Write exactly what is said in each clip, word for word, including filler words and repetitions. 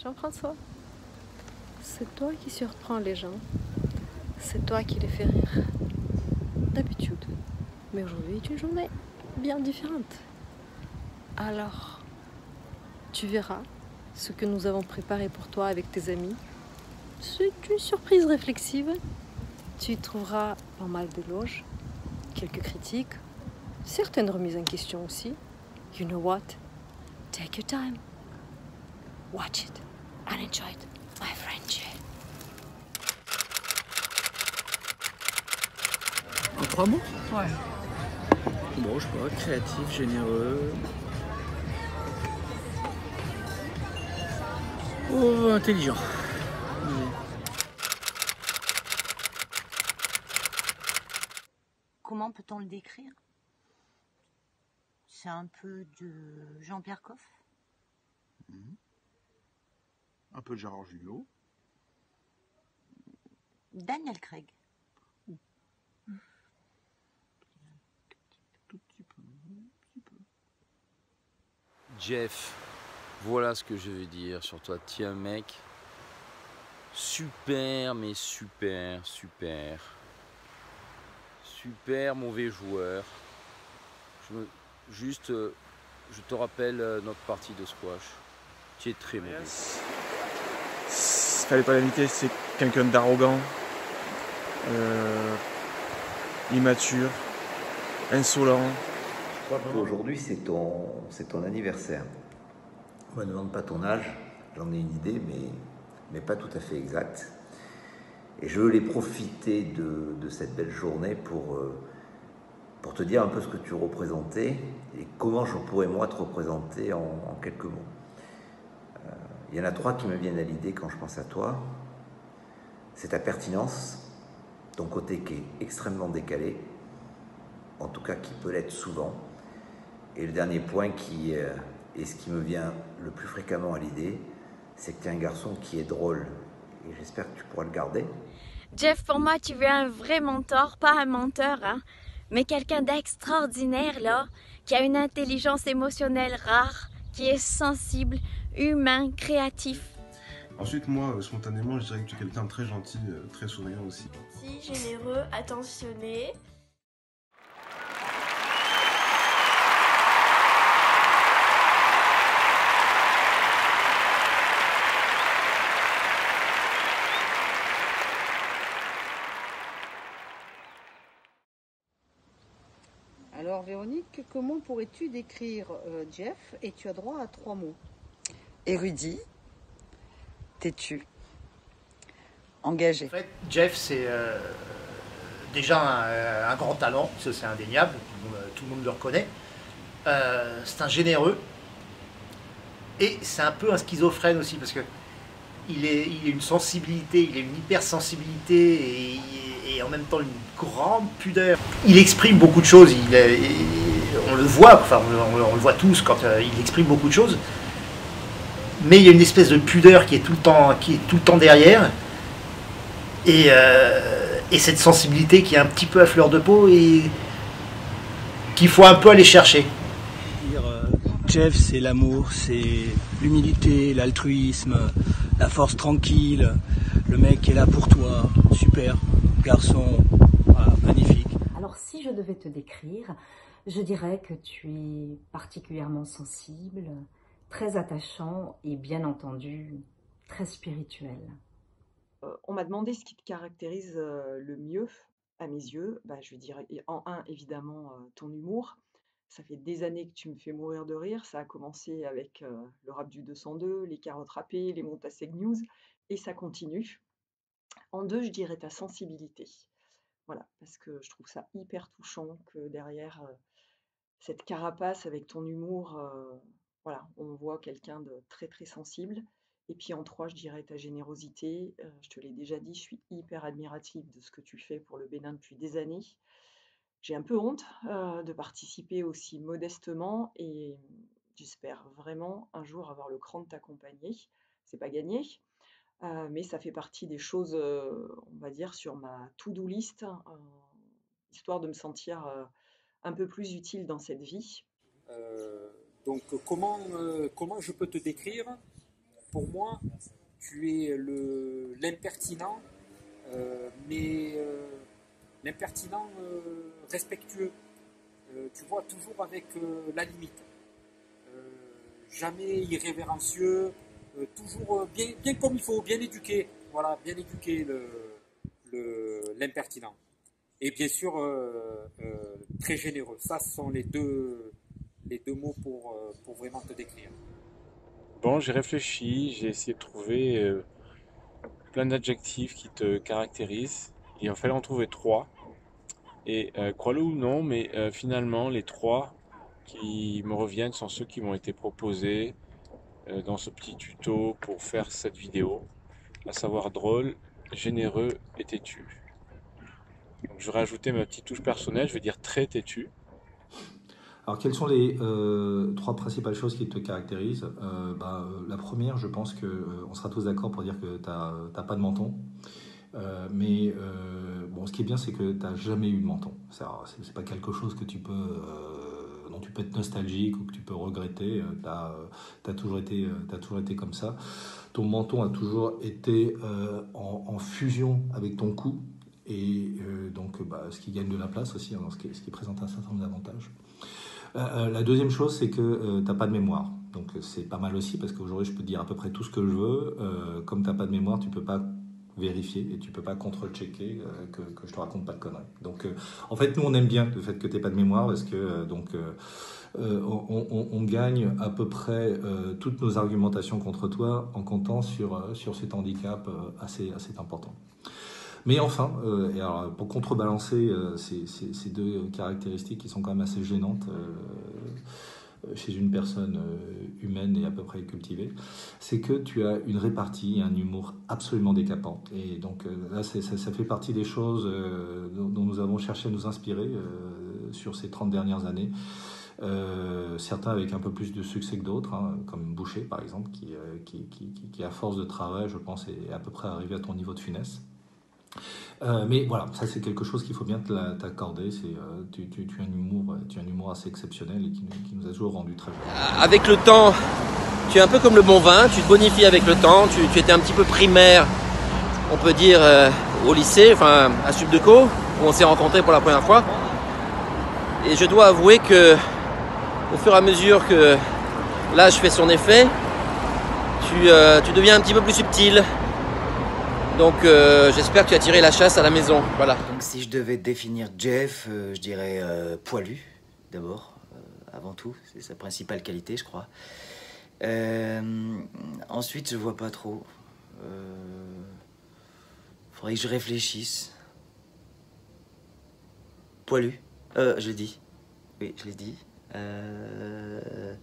Jean-François, c'est toi qui surprends les gens. C'est toi qui les fais rire. D'habitude. Mais aujourd'hui est une journée bien différente. Alors, tu verras ce que nous avons préparé pour toi avec tes amis. C'est une surprise réflexive. Tu y trouveras pas mal d'éloges, quelques critiques, certaines remises en question aussi. You know what? Take your time. Watch it and enjoy it, my friend. En trois mots? Ouais. Bon, je sais pas, créatif, généreux. Oh, intelligent. Oui. Comment peut-on le décrire? C'est un peu de Jean-Pierre Coff. Mmh. Un peu de Gérard Jugnot. Daniel Craig. Mmh. Tout petit peu, un petit peu. Jeff, voilà ce que je veux dire sur toi. Tiens mec, super mais super, super. Super mauvais joueur. Je me... Juste, euh, je te rappelle euh, notre partie de squash. Tu es très mauvais. Fallait pas l'inviter, c'est quelqu'un d'arrogant, euh, immature, insolent. Je crois qu'aujourd'hui c'est ton, c'est ton anniversaire. On ne me demande pas ton âge, j'en ai une idée, mais, mais pas tout à fait exacte. Et je voulais profiter de, de cette belle journée pour, euh, pour te dire un peu ce que tu représentais et comment je pourrais moi te représenter en, en quelques mots. Euh, il y en a trois qui me viennent à l'idée quand je pense à toi. C'est ta pertinence, ton côté qui est extrêmement décalé, en tout cas qui peut l'être souvent. Et le dernier point qui euh, est ce qui me vient le plus fréquemment à l'idée, c'est que tu es un garçon qui est drôle. Et j'espère que tu pourras le garder. Jeff, pour moi, tu veux un vrai mentor, pas un menteur, hein, mais quelqu'un d'extraordinaire, là, qui a une intelligence émotionnelle rare, qui est sensible, humain, créatif. Ensuite, moi, euh, spontanément, je dirais que tu es quelqu'un de très gentil, euh, très souriant aussi. Gentil, généreux, attentionné. Alors Véronique, comment pourrais-tu décrire euh, Jeff? Et tu as droit à trois mots. Érudit, têtu, engagé. En fait, Jeff, c'est euh, déjà un, un grand talent, ça c'est indéniable, tout le monde, tout le monde le reconnaît. Euh, c'est un généreux et c'est un peu un schizophrène aussi parce que il est, il a une sensibilité, il a une hypersensibilité et, et en même temps une grande pudeur. Il exprime beaucoup de choses, il, il, on le voit, enfin on, on, on le voit tous quand euh, il exprime beaucoup de choses, mais il y a une espèce de pudeur qui est tout le temps, qui est tout le temps derrière et, euh, et cette sensibilité qui est un petit peu à fleur de peau et qu'il faut un peu aller chercher. Jeff, c'est l'amour, c'est l'humilité, l'altruisme, la force tranquille, le mec qui est là pour toi, super, garçon, voilà, magnifique. Alors si je devais te décrire, je dirais que tu es particulièrement sensible, très attachant et bien entendu très spirituel. Euh, on m'a demandé ce qui te caractérise euh, le mieux à mes yeux. Bah, je dirais en un évidemment euh, ton humour. Ça fait des années que tu me fais mourir de rire. Ça a commencé avec euh, le rap du deux cent deux, les carottes râpées, les Montaseg News, et ça continue. En deux, je dirais ta sensibilité. Voilà, parce que je trouve ça hyper touchant que derrière euh, cette carapace avec ton humour, euh, voilà, on voit quelqu'un de très très sensible. Et puis en trois, je dirais ta générosité. Euh, je te l'ai déjà dit, je suis hyper admirative de ce que tu fais pour le Bénin depuis des années. J'ai un peu honte euh, de participer aussi modestement et j'espère vraiment un jour avoir le cran de t'accompagner. C'est pas gagné, euh, mais ça fait partie des choses, euh, on va dire, sur ma to-do list, euh, histoire de me sentir euh, un peu plus utile dans cette vie. Euh, donc comment, euh, comment je peux te décrire? pour moi, tu es le, l'impertinent, euh, mais euh, l'impertinent euh, respectueux. Euh, tu vois, toujours avec euh, la limite. Euh, jamais irrévérencieux, euh, toujours bien, bien comme il faut, bien éduqué. Voilà, bien éduqué le, le, l'impertinent. Et bien sûr, euh, euh, très généreux. Ça, ce sont les deux, les deux mots pour, euh, pour vraiment te décrire. Bon, j'ai réfléchi, j'ai essayé de trouver euh, plein d'adjectifs qui te caractérisent. Il en fallait en trouver trois. Et euh, crois-le ou non, mais euh, finalement, les trois qui me reviennent sont ceux qui m'ont été proposés euh, dans ce petit tuto pour faire cette vidéo, à savoir drôle, généreux et têtu. Donc, je vais rajouter ma petite touche personnelle, je vais dire très têtu. Alors, quelles sont les euh, trois principales choses qui te caractérisent? euh, bah, La première, je pense qu'on euh, sera tous d'accord pour dire que tu n'as pas de menton. Euh, mais euh, bon, ce qui est bien, c'est que tu n'as jamais eu de menton. Ce n'est pas quelque chose que tu peux, euh, dont tu peux être nostalgique ou que tu peux regretter. Tu as, t'as toujours été, t'as toujours été comme ça. Ton menton a toujours été euh, en, en fusion avec ton cou. Et euh, donc, bah, ce qui gagne de la place aussi, hein, ce, qui, ce qui présente un certain nombre d'avantages. Euh, la deuxième chose, c'est que euh, tu n'as pas de mémoire. Donc, c'est pas mal aussi, parce qu'aujourd'hui, je peux te dire à peu près tout ce que je veux. Euh, comme tu n'as pas de mémoire, tu ne peux pas vérifier et tu peux pas contre-checker euh, que, que je te raconte pas de conneries. Donc, euh, en fait, nous, on aime bien le fait que tu n'aies pas de mémoire, parce que euh, donc, euh, euh, on, on, on gagne à peu près euh, toutes nos argumentations contre toi en comptant sur, euh, sur cet handicap euh, assez, assez important. Mais enfin, euh, et alors, pour contrebalancer euh, ces, ces, ces deux caractéristiques qui sont quand même assez gênantes euh, chez une personne euh, humaine et à peu près cultivée, c'est que tu as une répartie et un humour absolument décapant. Et donc euh, là, ça, ça fait partie des choses euh, dont, dont nous avons cherché à nous inspirer euh, sur ces trente dernières années. Euh, certains avec un peu plus de succès que d'autres, hein, comme Boucher par exemple, qui, euh, qui, qui, qui, qui à force de travail, je pense, est à peu près arrivé à ton niveau de finesse. Euh, mais voilà, ça c'est quelque chose qu'il faut bien t'accorder. Euh, tu, tu, tu, as un humour, tu as un humour assez exceptionnel et qui, qui nous a toujours rendu très bien. Avec le temps, tu es un peu comme le bon vin, tu te bonifies avec le temps. Tu, tu étais un petit peu primaire, on peut dire, euh, au lycée, enfin à Subdeco, où on s'est rencontrés pour la première fois. Et je dois avouer que, au fur et à mesure que l'âge fait son effet, tu, euh, tu deviens un petit peu plus subtil. Donc euh, j'espère que tu as tiré la chasse à la maison, voilà. Donc si je devais définir Jeff, euh, je dirais euh, poilu, d'abord, euh, avant tout. C'est sa principale qualité, je crois. Euh, ensuite, je vois pas trop. Euh, faudrait que je réfléchisse. Poilu. Euh, je l'ai dit. Oui, je l'ai dit. Euh...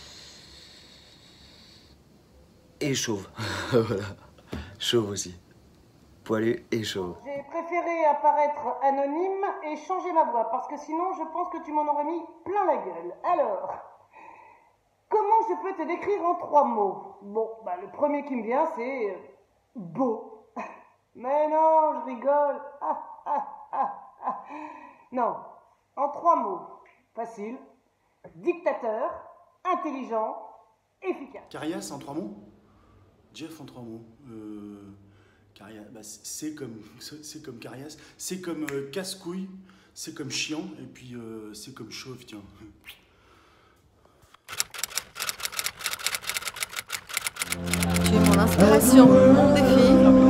Et chauve. Voilà. Chauve aussi. Poilu et chauve. J'ai préféré apparaître anonyme et changer ma voix, parce que sinon je pense que tu m'en aurais mis plein la gueule. Alors, comment je peux te décrire en trois mots? Bon, bah le premier qui me vient c'est euh, beau. Mais non, je rigole. Ah, ah, ah, ah. Non, en trois mots. Facile. Dictateur, intelligent, efficace. Carias en trois mots? Jeff en trois mots. Euh... Carias, bah c'est comme, c'est comme Carias, c'est comme euh, casse-couille, c'est comme chiant, et puis euh, c'est comme chauve, tiens. Tu es mon inspiration, mon défi,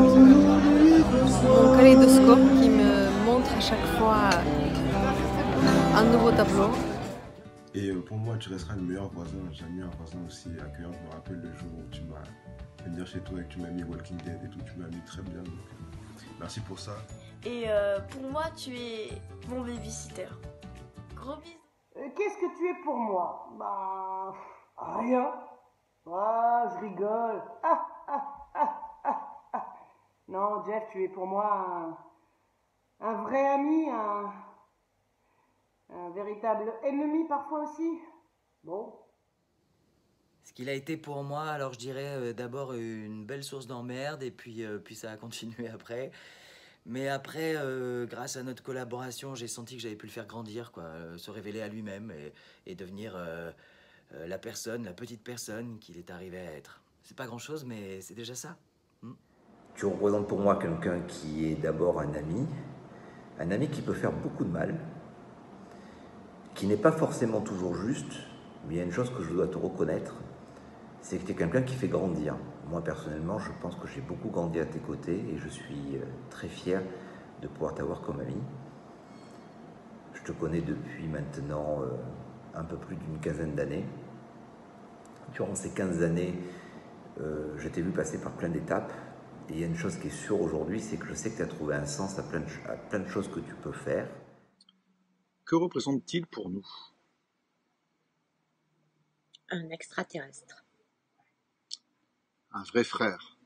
mon kaléidoscope qui me montre à chaque fois un nouveau tableau. Et euh, pour moi, tu resteras le meilleur voisin. J'ai un voisin aussi accueillant. Je me rappelle le jour où tu m'as fait venir chez toi et que tu m'as mis Walking Dead et tout. Tu m'as mis très bien. Donc, merci pour ça. Et euh, pour moi, tu es mon babysitter. Gros bisous. Euh, Qu'est-ce que tu es pour moi? Bah, rien. Ah, je rigole. Ah, ah, ah, ah, ah. Non, Jeff, tu es pour moi un, un vrai ami, un, un véritable ennemi parfois aussi. Bon. Ce qu'il a été pour moi, alors je dirais euh, d'abord une belle source d'emmerde et puis, euh, puis ça a continué après. Mais après, euh, grâce à notre collaboration, j'ai senti que j'avais pu le faire grandir, quoi, euh, se révéler à lui-même et, et devenir euh, euh, la personne, la petite personne qu'il est arrivé à être. c'est pas grand-chose, mais c'est déjà ça. Hmm. Tu représentes pour moi quelqu'un qui est d'abord un ami, un ami qui peut faire beaucoup de mal, qui n'est pas forcément toujours juste, mais il y a une chose que je dois te reconnaître, c'est que tu es quelqu'un qui fait grandir. Moi, personnellement, je pense que j'ai beaucoup grandi à tes côtés et je suis très fier de pouvoir t'avoir comme ami. Je te connais depuis maintenant euh, un peu plus d'une quinzaine d'années. Durant ces quinze années, euh, je t'ai vu passer par plein d'étapes. Et il y a une chose qui est sûre aujourd'hui, c'est que je sais que tu as trouvé un sens à plein, de, à plein de choses que tu peux faire. Que représente-t-il pour nous? Un extraterrestre. Un vrai frère.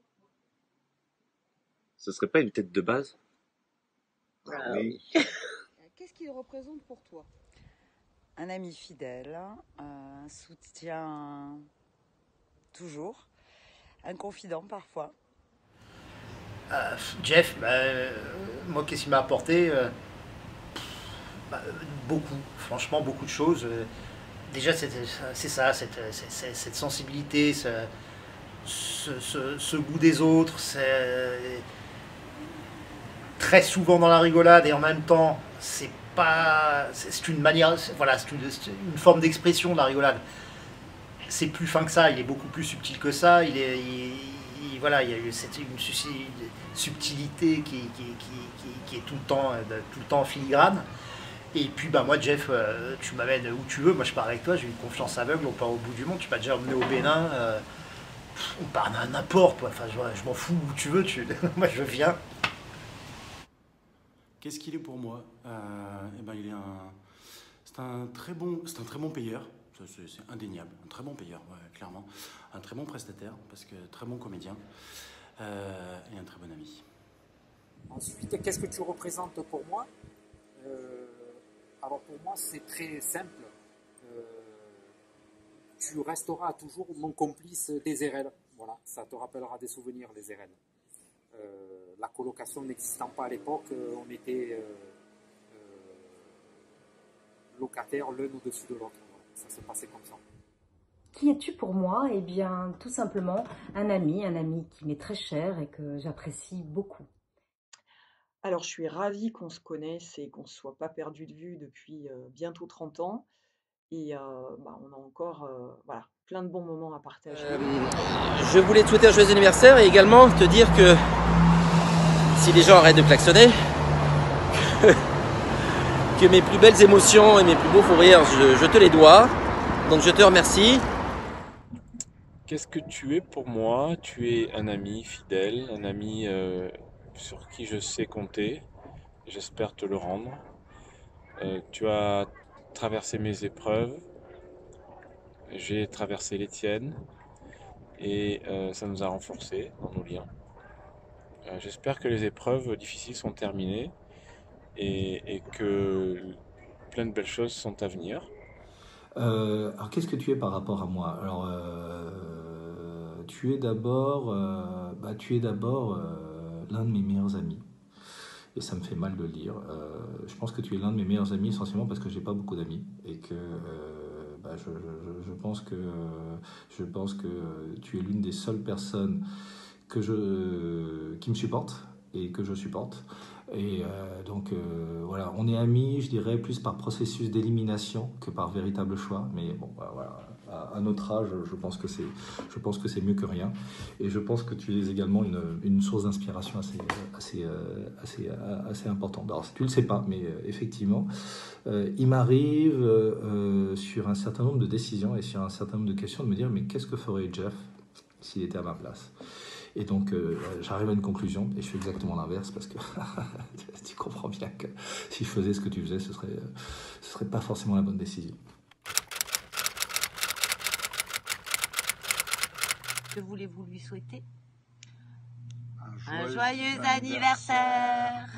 Ce serait pas une tête de base? Ah oui. Qu'est-ce qu'il représente pour toi? Un ami fidèle, un soutien toujours, un confident parfois. Euh, Jeff, bah, euh, moi qu'est-ce qu'il m'a apporté euh, bah, beaucoup, franchement beaucoup de choses. Euh, déjà c'est ça, cette, cette, cette sensibilité, ce, ce, ce, ce goût des autres, c'est très souvent dans la rigolade et en même temps c'est pas, c'est une manière, voilà, c'est une, une forme d'expression de la rigolade. C'est plus fin que ça, il est beaucoup plus subtil que ça. Il est, il, il, voilà, il y a eu cette une subtilité qui, qui, qui, qui, qui est tout le temps, tout le temps en filigrane. Et puis bah moi Jeff, euh, tu m'amènes où tu veux, moi je pars avec toi, j'ai une confiance aveugle, on part au bout du monde, tu m'as déjà emmené au Bénin, euh, on part à n'importe, enfin je, je m'en fous où tu veux, tu, moi je viens. Qu'est-ce qu'il est pour moi? euh, eh ben, il est un, c'est un très bon, c'est un très bon payeur, c'est indéniable, un très bon payeur, ouais, clairement, un très bon prestataire, parce que très bon comédien, euh, et un très bon ami. Ensuite, qu'est-ce que tu représentes pour moi? euh, Alors pour moi, c'est très simple. Euh, tu resteras toujours mon complice des R L. Voilà, ça te rappellera des souvenirs, les R L. Euh, la colocation n'existant pas à l'époque, euh, on était euh, euh, locataires l'un au-dessus de l'autre. Voilà, ça s'est passé comme ça. Qui es-tu pour moi? Eh bien, tout simplement, un ami, un ami qui m'est très cher et que j'apprécie beaucoup. Alors, je suis ravie qu'on se connaisse et qu'on ne se soit pas perdu de vue depuis euh, bientôt trente ans. Et euh, bah, on a encore euh, voilà, plein de bons moments à partager. Euh, je voulais te souhaiter un joyeux anniversaire et également te dire que si les gens arrêtent de klaxonner, que, que mes plus belles émotions et mes plus beaux fous rires, je, je te les dois. Donc je te remercie. Qu'est-ce que tu es pour moi? Tu es un ami fidèle, un ami euh, sur qui je sais compter. J'espère te le rendre. Euh, tu as traversé mes épreuves, j'ai traversé les tiennes et euh, ça nous a renforcés dans nos liens. Euh, J'espère que les épreuves difficiles sont terminées et, et que plein de belles choses sont à venir. Euh, alors qu'est-ce que tu es par rapport à moi? Alors euh, tu es d'abord euh, bah, tu es d'abord euh, l'un de mes meilleurs amis. Et ça me fait mal de le dire. Euh, je pense que tu es l'un de mes meilleurs amis essentiellement parce que j'ai pas beaucoup d'amis et que euh, bah, je, je, je pense que euh, je pense que tu es l'une des seules personnes que je qui me supporte et que je supporte. Et euh, donc euh, voilà, on est amis, je dirais plus par processus d'élimination que par véritable choix. Mais bon, voilà. À notre âge, je pense que c'est, je pense que c'est mieux que rien. Et je pense que tu es également une, une source d'inspiration assez, assez, assez, assez importante. Alors, tu le sais pas, mais effectivement, euh, il m'arrive euh, sur un certain nombre de décisions et sur un certain nombre de questions de me dire, mais qu'est-ce que ferait Jeff s'il était à ma place? Et donc, euh, j'arrive à une conclusion et je fais exactement l'inverse parce que tu comprends bien que si je faisais ce que tu faisais, ce serait, ce serait pas forcément la bonne décision. Que voulez-vous lui souhaiter? Un joyeux, joyeux, joyeux anniversaire.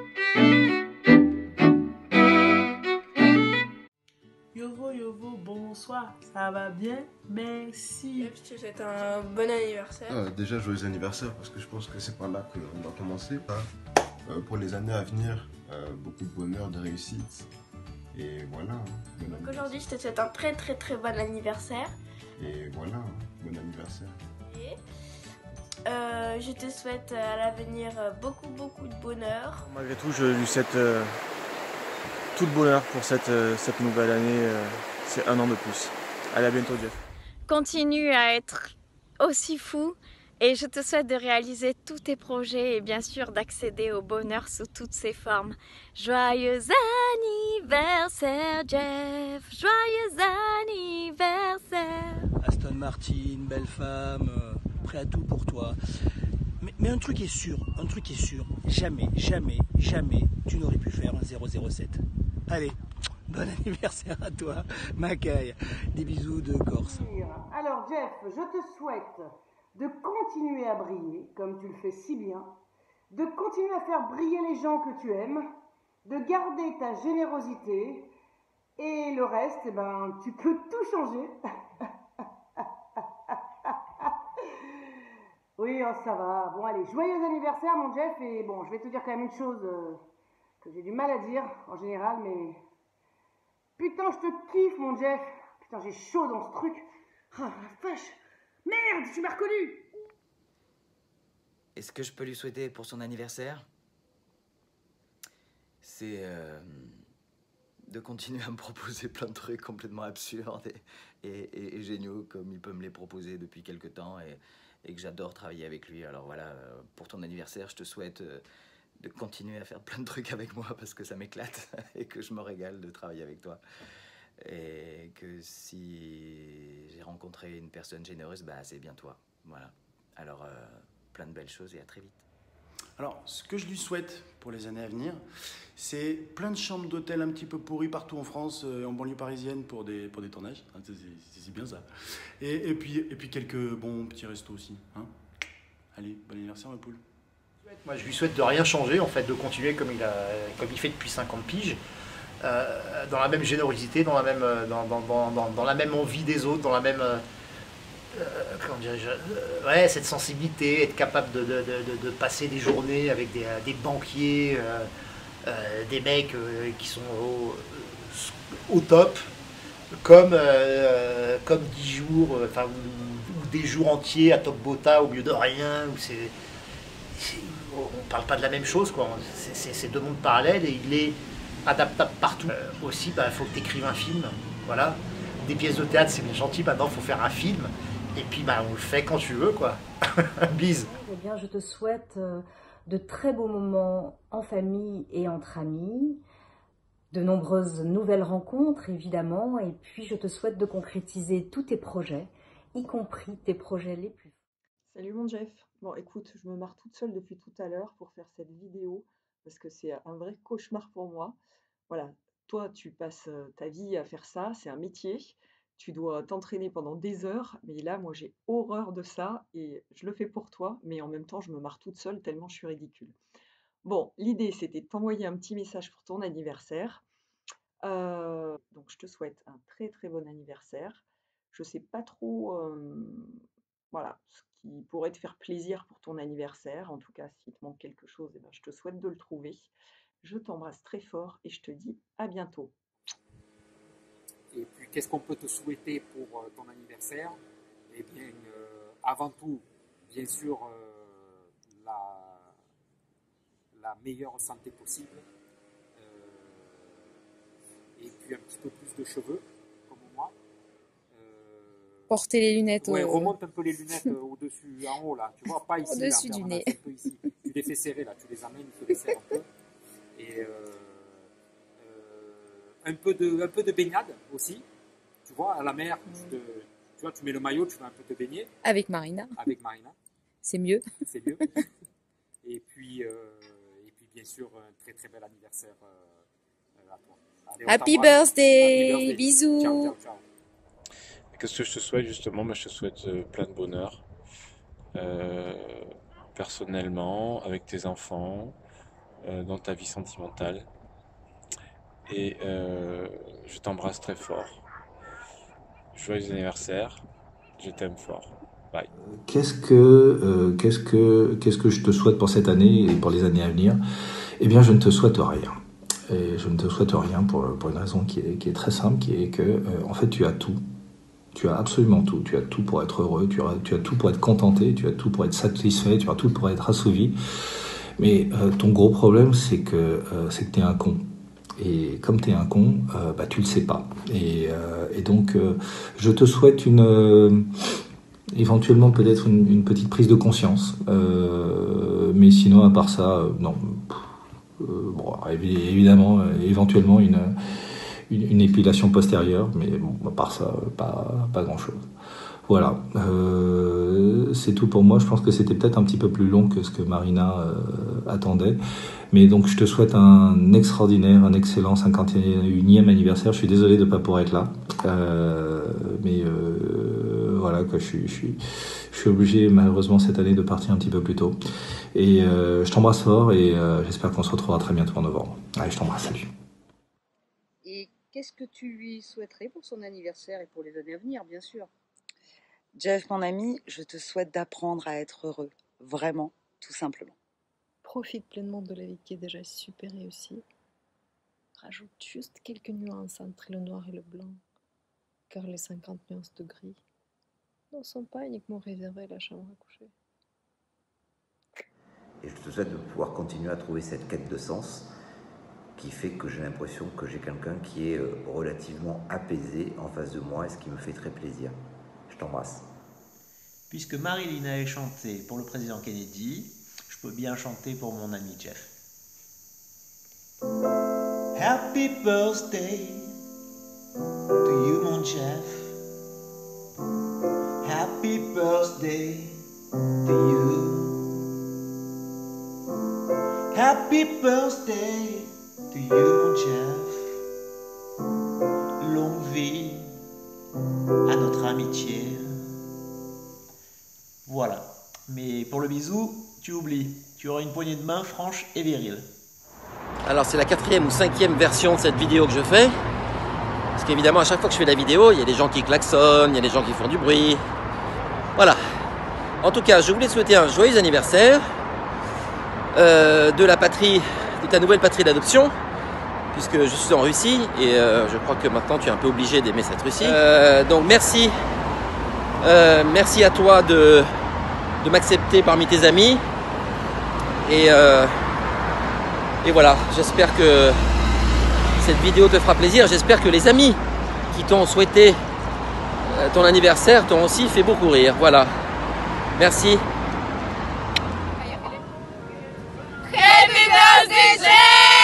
Yovo, yovo, bon bonsoir, ça va bien? Merci. Je te souhaite un bon anniversaire. Ah, déjà, joyeux anniversaire, parce que je pense que c'est par là qu'on doit commencer. Euh, pour les années à venir, euh, beaucoup de bonheur, de réussite. Et voilà. Hein, bon Donc aujourd'hui, je te souhaite un très très très bon anniversaire. Et voilà, hein, bon anniversaire. Et euh, je te souhaite à l'avenir beaucoup beaucoup de bonheur. Malgré tout, je lui souhaite euh, tout le bonheur pour cette, euh, cette nouvelle année. Euh, c'est un an de plus. Allez, à bientôt, Jeff. Continue à être aussi fou et je te souhaite de réaliser tous tes projets et bien sûr d'accéder au bonheur sous toutes ses formes. Joyeux anniversaire Jeff, joyeux anniversaire. Aston Martin, belle femme, euh, prêt à tout pour toi. Mais, mais un truc est sûr, un truc est sûr, jamais, jamais, jamais tu n'aurais pu faire un zéro zéro sept. Allez, bon anniversaire à toi, Macaille. Des bisous de Corse. Alors Jeff, je te souhaite de continuer à briller, comme tu le fais si bien, de continuer à faire briller les gens que tu aimes, de garder ta générosité, et le reste, eh ben, tu peux tout changer. Oui, oh, ça va. Bon, allez, joyeux anniversaire, mon Jeff, et bon, je vais te dire quand même une chose euh, que j'ai du mal à dire, en général, mais... Putain, je te kiffe, mon Jeff. Putain, j'ai chaud dans ce truc. Ah, la vache. Merde, tu m'as reconnu. Et ce que je peux lui souhaiter pour son anniversaire, c'est euh, de continuer à me proposer plein de trucs complètement absurdes et, et, et, et géniaux, comme il peut me les proposer depuis quelque temps, et, et que j'adore travailler avec lui. Alors voilà, pour ton anniversaire, je te souhaite euh, de continuer à faire plein de trucs avec moi, parce que ça m'éclate et que je me régale de travailler avec toi. Et que si j'ai rencontré une personne généreuse, bah c'est bien toi. Voilà. Alors, euh, plein de belles choses et à très vite. Alors, ce que je lui souhaite pour les années à venir, c'est plein de chambres d'hôtel un petit peu pourries partout en France, euh, en banlieue parisienne pour des, pour des tournages. Ah, c'est bien ça. Et, et, puis, et puis quelques bons petits restos aussi. Hein. Allez, bon anniversaire ma poule. Moi, je lui souhaite de rien changer, en fait, de continuer comme il, a, comme il fait depuis cinquante piges. Euh, dans la même générosité, dans la même, dans, dans, dans, dans la même envie des autres, dans la même, euh, comment dirais-je, euh, ouais, cette sensibilité, être capable de, de, de, de passer des journées avec des, des banquiers, euh, euh, des mecs euh, qui sont au, au top, comme, euh, comme dix jours, enfin, ou, ou des jours entiers à Top Bota au milieu de rien, où c'est, on ne parle pas de la même chose, quoi. C'est deux mondes parallèles et il est adaptable partout. Euh, aussi, il bah, faut que tu écrives un film. Voilà. Des pièces de théâtre, c'est bien gentil. Maintenant, il faut faire un film. Et puis, bah, on le fait quand tu veux, quoi. Bise. Eh bien, je te souhaite de très beaux moments en famille et entre amis. De nombreuses nouvelles rencontres, évidemment. Et puis, je te souhaite de concrétiser tous tes projets, y compris tes projets les plus... Salut mon Jeff. Bon, écoute, je me marre toute seule depuis tout à l'heure pour faire cette vidéo, parce que c'est un vrai cauchemar pour moi. Voilà, toi, tu passes ta vie à faire ça, c'est un métier, tu dois t'entraîner pendant des heures, mais là, moi, j'ai horreur de ça, et je le fais pour toi, mais en même temps, je me marre toute seule tellement je suis ridicule. Bon, l'idée, c'était de t'envoyer un petit message pour ton anniversaire. Euh, donc, je te souhaite un très, très bon anniversaire. Je sais pas trop... Euh, voilà, ce qui pourrait te faire plaisir pour ton anniversaire. En tout cas, s'il te manque quelque chose, eh ben, je te souhaite de le trouver. Je t'embrasse très fort et je te dis à bientôt. Et puis, qu'est-ce qu'on peut te souhaiter pour ton anniversaire? Eh bien, euh, avant tout, bien sûr, euh, la, la meilleure santé possible. Euh, et puis, un petit peu plus de cheveux, comme moi. Porter les lunettes. Ouais, au... remonte un peu les lunettes euh, au-dessus, en haut, là. Tu vois, pas ici. Au-dessus du nez. Un peu ici. Tu les fais serrer, là. Tu les amènes, tu les serres un peu. Et euh, euh, un, peu de, un peu de baignade aussi. Tu vois, à la mer, mm. tu, te, tu vois, tu mets le maillot, tu vas un peu te baigner. Avec Marina. Avec Marina. C'est mieux. C'est mieux. Et puis, euh, et puis, bien sûr, un très très bel anniversaire euh, à toi. Allez, Happy birthday. Happy birthday. Bisous. Ciao, ciao, ciao. Qu'est-ce que je te souhaite justement? Bah, je te souhaite euh, plein de bonheur, euh, personnellement, avec tes enfants, euh, dans ta vie sentimentale. Et euh, je t'embrasse très fort. joyeux anniversaire, je t'aime fort. Bye. Qu'est-ce que, euh, qu'est-ce que, qu'est-ce que je te souhaite pour cette année et pour les années à venir? Eh bien, je ne te souhaite rien. Et je ne te souhaite rien pour, pour une raison qui est, qui est très simple, qui est que, euh, en fait, tu as tout. Tu as absolument tout. Tu as tout pour être heureux, tu as, tu as tout pour être contenté, tu as tout pour être satisfait, tu as tout pour être assouvi. Mais euh, ton gros problème, c'est que, euh, c'est que tu es un con. Et comme tu es un con, euh, bah, tu le sais pas. Et, euh, et donc, euh, je te souhaite une... Euh, éventuellement peut-être une, une petite prise de conscience. Euh, mais sinon, à part ça, euh, non. Euh, bon, évidemment, euh, éventuellement une, une, une épilation postérieure, mais bon, à part ça, pas, pas grand-chose. Voilà, euh, c'est tout pour moi. Je pense que c'était peut-être un petit peu plus long que ce que Marina euh, attendait. Mais donc, je te souhaite un extraordinaire, un excellent cinquante et unième anniversaire. Je suis désolé de ne pas pouvoir être là. Euh, mais euh, voilà, que je suis, je, suis, je suis obligé, malheureusement, cette année de partir un petit peu plus tôt. Et euh, je t'embrasse fort et euh, j'espère qu'on se retrouvera très bientôt en novembre. Allez, je t'embrasse, salut. Et qu'est-ce que tu lui souhaiterais pour son anniversaire et pour les années à venir, bien sûr? Jeff, mon ami, je te souhaite d'apprendre à être heureux. Vraiment, tout simplement. Profite pleinement de la vie qui est déjà super réussie. Rajoute juste quelques nuances entre le noir et le blanc, car les cinquante nuances de gris ne sont pas uniquement réservées à la chambre à coucher. Et je te souhaite de pouvoir continuer à trouver cette quête de sens qui fait que j'ai l'impression que j'ai quelqu'un qui est relativement apaisé en face de moi et ce qui me fait très plaisir. Je t'embrasse. Puisque Marilyn avait chanté pour le président Kennedy, je peux bien chanter pour mon ami Jeff. Happy birthday to you, mon Jeff. Happy birthday to you. Happy birthday to you, mon Jeff. Longue vie à notre amitié. Voilà. Mais pour le bisou, tu oublies. Tu auras une poignée de main franche et virile. Alors c'est la quatrième ou cinquième version de cette vidéo que je fais. Parce qu'évidemment à chaque fois que je fais la vidéo, il y a des gens qui klaxonnent, il y a des gens qui font du bruit. Voilà. En tout cas, je voulais te souhaiter un joyeux anniversaire euh, de la patrie, de ta nouvelle patrie d'adoption. Puisque je suis en Russie et euh, je crois que maintenant tu es un peu obligé d'aimer cette Russie. Euh, donc merci, euh, merci à toi de, de m'accepter parmi tes amis. Et, euh, et voilà, j'espère que cette vidéo te fera plaisir. J'espère que les amis qui t'ont souhaité ton anniversaire t'ont aussi fait beaucoup rire. Voilà, merci. Happy birthday, Jeff!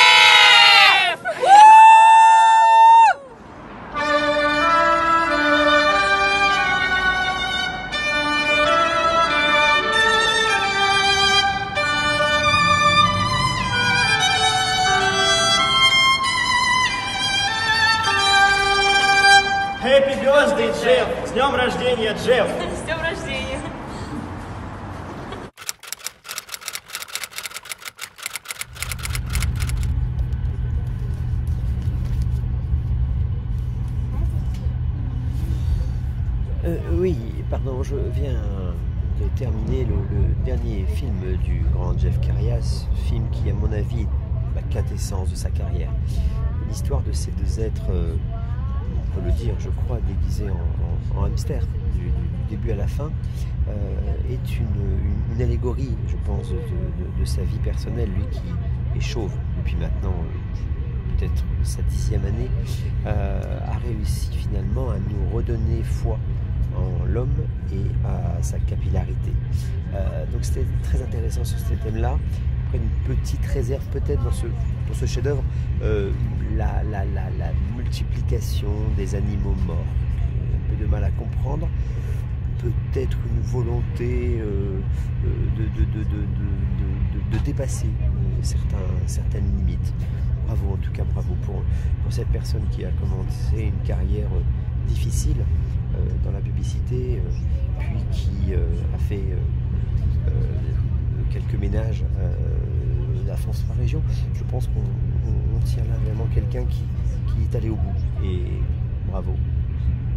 Happy birthday, Jeff! С днем рождения, Jeff! С днем рождения! Euh, oui, pardon, je viens de terminer le, le dernier film du grand Jeff Carias, film qui, à mon avis, est la quintessence de sa carrière. L'histoire de ces deux êtres, euh, on peut le dire, je crois, déguisés en, en, en hamster, du, du, du début à la fin, euh, est une, une, une allégorie, je pense, de, de, de sa vie personnelle, lui qui est chauve depuis maintenant euh, peut-être sa dixième année, euh, a réussi finalement à nous redonner foi en l'homme et à sa capillarité. Euh, donc c'était très intéressant sur ce thème-là. Après une petite réserve peut-être dans ce, dans ce chef-d'œuvre, euh, la, la, la, la multiplication des animaux morts. Un peu de mal à comprendre. Peut-être une volonté euh, de, de, de, de, de, de, de dépasser certains, certaines limites. Bravo, en tout cas bravo pour, pour cette personne qui a commencé une carrière difficile euh, dans la publicité, euh, puis qui euh, a fait euh, euh, quelques ménages euh, à France trois Régions. Je pense qu'on on, on tient là vraiment quelqu'un qui, qui est allé au bout, et bravo.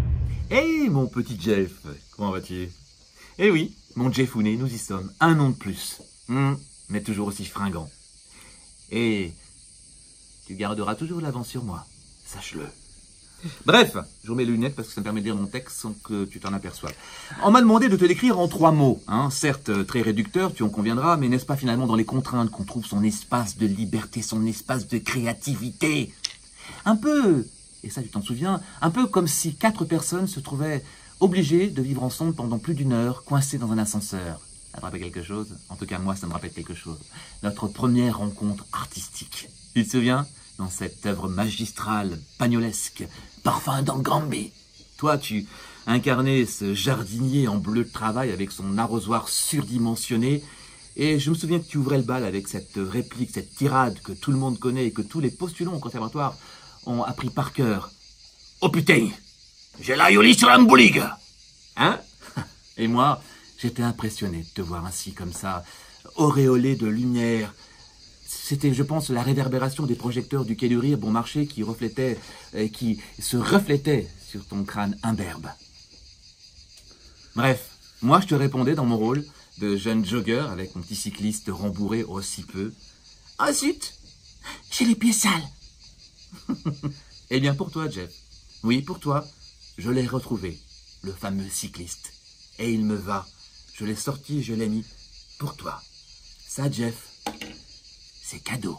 Hey mon petit Jeff, comment vas-tu? Eh oui, mon Jeffounet, nous y sommes, un an de plus, mmh, mais toujours aussi fringant. Et tu garderas toujours l'avance sur moi, sache-le. Bref, je remets les lunettes parce que ça me permet de lire mon texte sans que tu t'en aperçoives. On m'a demandé de te l'écrire en trois mots, hein, certes très réducteur, tu en conviendras, mais n'est-ce pas finalement dans les contraintes qu'on trouve son espace de liberté, son espace de créativité? Un peu, et ça tu t'en souviens, un peu comme si quatre personnes se trouvaient obligées de vivre ensemble pendant plus d'une heure, coincées dans un ascenseur. Ça te rappelle quelque chose? En tout cas moi ça me rappelle quelque chose. Notre première rencontre artistique. Tu te souviens? Dans cette œuvre magistrale, pagnolesque, Parfum d'Angambi. Toi, tu incarnais ce jardinier en bleu de travail avec son arrosoir surdimensionné. Et je me souviens que tu ouvrais le bal avec cette réplique, cette tirade que tout le monde connaît et que tous les postulants au conservatoire ont appris par cœur. Oh putain, j'ai la yoli sur la mbouligue. Hein? Et moi, j'étais impressionné de te voir ainsi, comme ça, auréolé de lumière. C'était, je pense, la réverbération des projecteurs du Quai du Rire bon marché qui reflétait, euh, qui se reflétait sur ton crâne imberbe. Bref, moi je te répondais dans mon rôle de jeune jogger avec mon petit cycliste rembourré aussi peu. Ah zut, j'ai les pieds sales. Eh bien pour toi, Jeff, oui pour toi, je l'ai retrouvé, le fameux cycliste. Et il me va, je l'ai sorti, je l'ai mis pour toi. Ça, Jeff, c'est cadeau.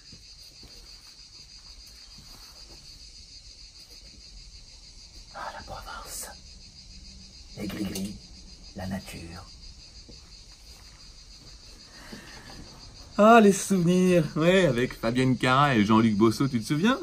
Ah, la Provence. Les gris-gris, la nature. Ah, les souvenirs. Ouais, avec Fabienne Cara et Jean-Luc Bosso, tu te souviens?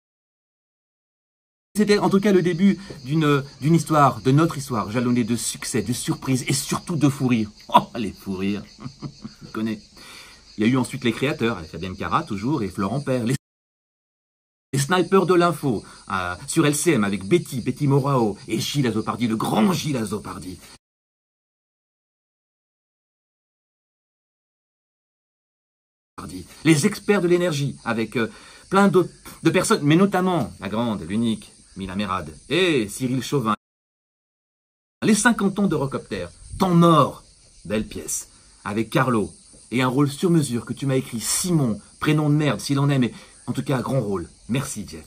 C'était en tout cas le début d'une d'une histoire, de notre histoire, jalonnée de succès, de surprises et surtout de fou rires. Oh, les fous rires. Tu connais. Il y a eu ensuite les créateurs, avec Fabienne Cara toujours, et Florent Père. Les, les snipers de l'info, euh, sur L C M avec Betty, Betty Morao, et Gilles Azopardi, le grand Gilles Azopardi. Les experts de l'énergie, avec euh, plein d'autres de personnes, mais notamment la grande, l'unique, Mila Mérad, et Cyril Chauvin. Les cinquante ans d'Eurocopter, temps mort, belle pièce, avec Carlo. Et un rôle sur mesure que tu m'as écrit, Simon, prénom de merde s'il en est, mais en tout cas, grand rôle. Merci, Jeff.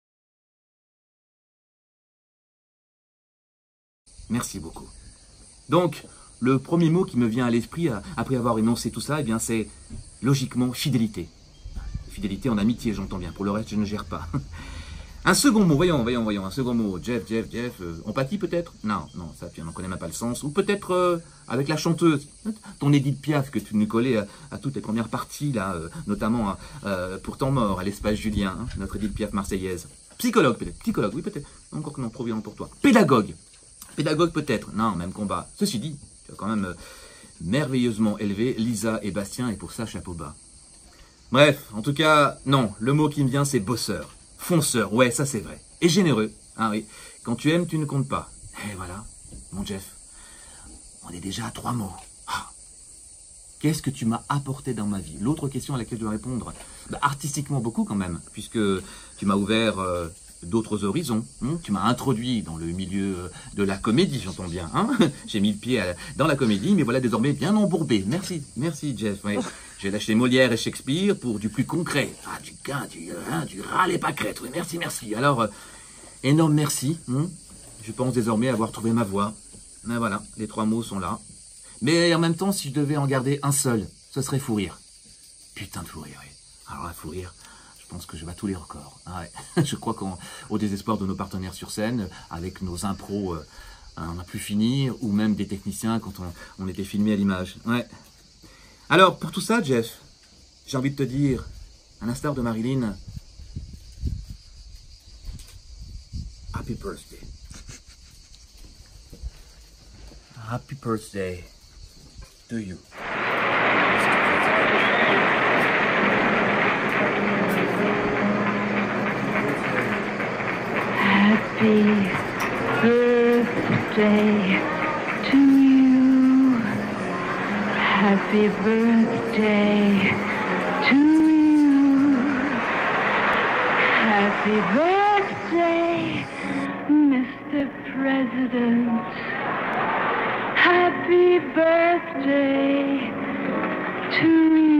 Merci beaucoup. Donc, le premier mot qui me vient à l'esprit, après avoir énoncé tout ça, eh bien, c'est logiquement fidélité. Fidélité en amitié, j'entends bien. Pour le reste, je ne gère pas. Un second mot, voyons, voyons, voyons, un second mot. Jeff, Jeff, Jeff, euh, empathie peut-être? Non, non, ça, tu n'en connais même pas le sens. Ou peut-être euh, avec la chanteuse, ton Édith Piaf que tu nous collais à, à toutes les premières parties, là, euh, notamment euh, pour Temps mort, à l'espace Julien, hein, notre Édith Piaf marseillaise. Psychologue peut-être, psychologue, oui peut-être, encore que non, trop violent pour toi. Pédagogue, pédagogue peut-être, non, même combat. Ceci dit, tu as quand même euh, merveilleusement élevé Lisa et Bastien, et pour ça, chapeau bas. Bref, en tout cas, non, le mot qui me vient, c'est bosseur. Fonceur, ouais, ça c'est vrai. Et généreux, ah oui. Quand tu aimes, tu ne comptes pas. Et voilà, mon Jeff, on est déjà à trois mots. Ah. Qu'est-ce que tu m'as apporté dans ma vie? L'autre question à laquelle je dois répondre, bah, artistiquement beaucoup quand même, puisque tu m'as ouvert euh, d'autres horizons. Hein, tu m'as introduit dans le milieu de la comédie, j'entends bien. Hein. J'ai mis le pied à, dans la comédie, mais voilà désormais bien embourbé. Merci, merci Jeff. Ouais. J'ai lâché Molière et Shakespeare pour du plus concret. Ah, du gain, du, hein, du râle et pâquerette. Oui, merci, merci. Alors, euh, énorme merci. Hein. Je pense désormais avoir trouvé ma voie. Mais voilà, les trois mots sont là. Mais en même temps, si je devais en garder un seul, ce serait fou rire. Putain de fou rire, oui. Alors là, fou rire, je pense que je bats tous les records. Ah ouais. Je crois qu'au désespoir de nos partenaires sur scène, avec nos impros, euh, on n'a plus fini, ou même des techniciens quand on, on était filmé à l'image. Ouais. Alors, pour tout ça, Jeff, j'ai envie de te dire, à l'instar de Marilyn, Happy Birthday. Happy Birthday to you. Happy birthday to you. Happy birthday to you. Happy birthday, Mister President. Happy birthday to you.